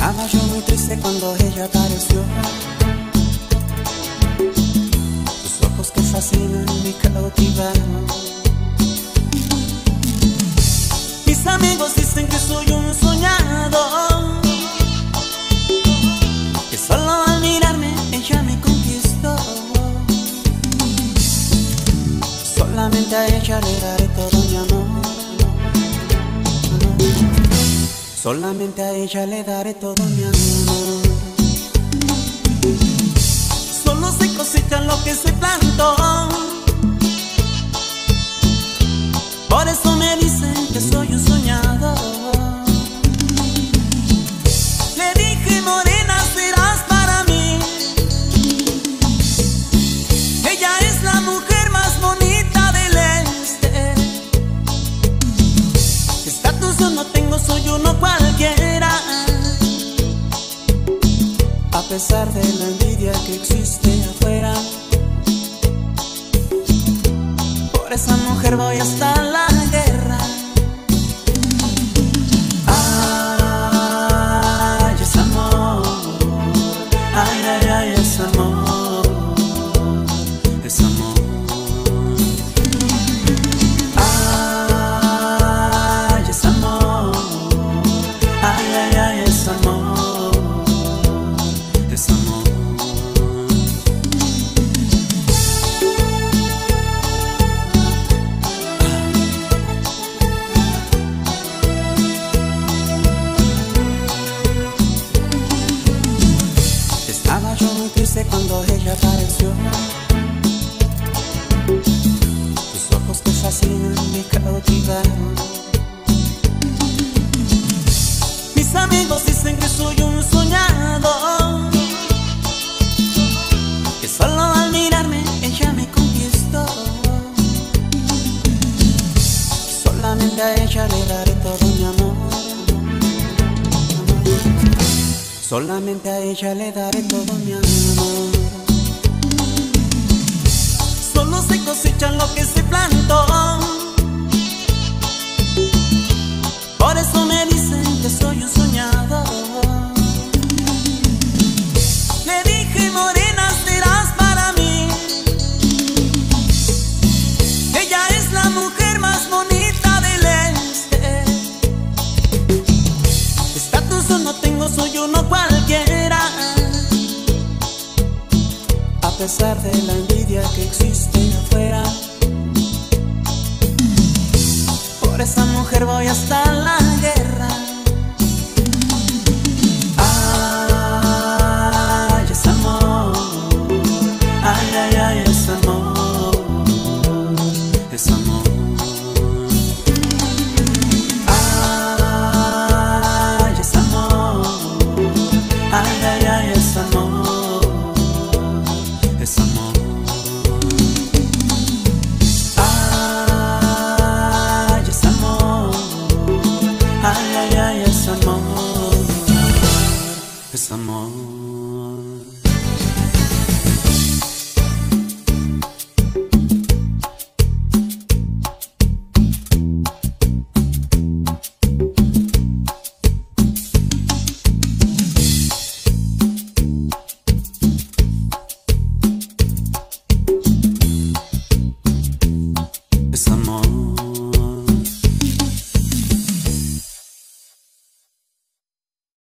Estaba yo muy triste cuando ella apareció. Tus ojos que fascinan me cautivaron. Mis amigos dicen que soy un soñado, que solo al mirarme ella me conquistó. Solamente a ella le daré todo mi amor. Solamente a ella le daré todo mi amor. Solo se cosecha lo que se plantó. Por eso me dicen que soy un soñador. Le dije, morena, serás para mí. Ella es la mujer más bonita del este. Estatus yo no tengo, soy uno cualquiera. A pesar de la envidia que existe afuera, por esa mujer voy hasta la guerra. Ay, es amor. Ay, ay, ay, es amor. Es amor. Ay, es amor. Ay, ay, ay, es amor. Es amor. Estaba yo muy triste cuando ella apareció. Tus ojos que fascinan me cautivaron. Mis amigos dicen que soy un soñado, que solo al mirarme ella me conquistó. Solamente a ella le daré todo mi amor. Solamente a ella le daré todo mi amor. Solo se cosecha lo que se plantó. Por eso me dicen que soy un soñador. Le dije, morena, serás para mí. Ella es la mujer más bonita del este. Estatus yo no tengo, soy uno cualquiera. A pesar de la envidia que existe afuera, por esa mujer voy hasta la guerra.